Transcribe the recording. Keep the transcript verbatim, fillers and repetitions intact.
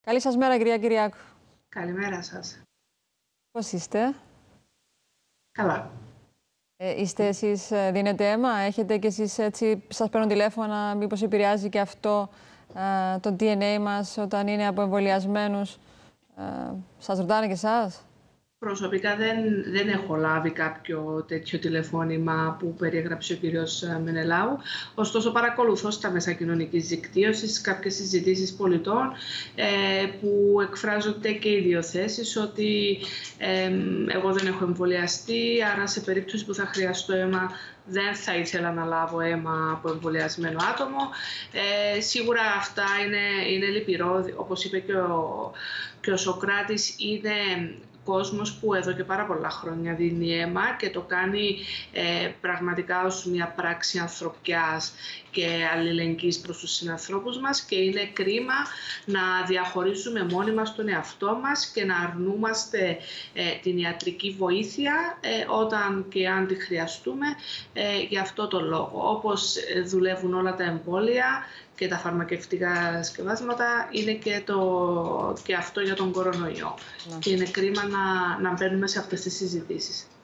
Καλή σας μέρα, κυρία Κυριάκου. Καλημέρα σας. Πώς είστε? Καλά. Ε, είστε εσείς, δίνετε αίμα, έχετε και εσείς έτσι, σας παίρνουν τηλέφωνα, μήπως επηρεάζει και αυτό ε, το ντι εν έι μας όταν είναι από εμβολιασμένους. Ε, σας ρωτάνε και εσάς? Προσωπικά δεν, δεν έχω λάβει κάποιο τέτοιο τηλεφώνημα που περιέγραψε ο κύριος Μενελάου. Ωστόσο, παρακολουθώ στα μέσα κοινωνικής δικτύωσης κάποιες συζητήσεις πολιτών ε, που εκφράζονται και οι δύο θέσεις ότι ε, εγώ δεν έχω εμβολιαστεί, άρα σε περίπτωση που θα χρειαστώ αίμα δεν θα ήθελα να λάβω αίμα από εμβολιασμένο άτομο. Ε, σίγουρα αυτά είναι, είναι λυπηρό, όπως είπε και ο, και ο Σωκράτης, είναι κόσμος που εδώ και πάρα πολλά χρόνια δίνει αίμα και το κάνει ε, πραγματικά ως μια πράξη ανθρωπιάς και αλληλεγγύης προς τους συνανθρώπους μας, και είναι κρίμα να διαχωρίζουμε μόνοι μας τον εαυτό μας και να αρνούμαστε ε, την ιατρική βοήθεια ε, όταν και αν τη χρειαστούμε ε, για αυτό το λόγο. Όπως δουλεύουν όλα τα εμβόλια και τα φαρμακευτικά σκευάσματα, είναι και, το, και αυτό για τον κορονοϊό. Ναι. Και είναι κρίμα να, να μπαίνουμε σε αυτές τις συζητήσεις.